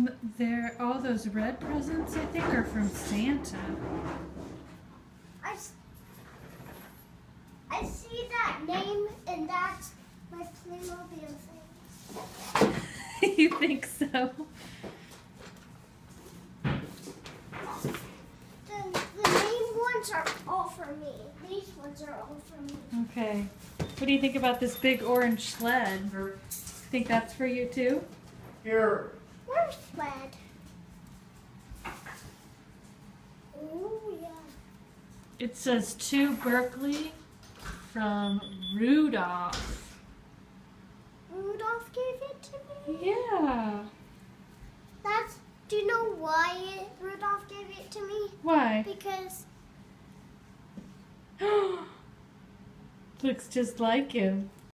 All those red presents, I think, are from Santa. I see that name, and that's my Playmobil thing. You think so? The name ones are all for me. These ones are all for me. Okay. What do you think about this big orange sled? Think that's for you too? Here. Where's sled? Oh, yeah. It says to Berkeley from Rudolph. Rudolph gave it to me? Yeah. Do you know why Rudolph gave it to me? Why? Because Looks just like him.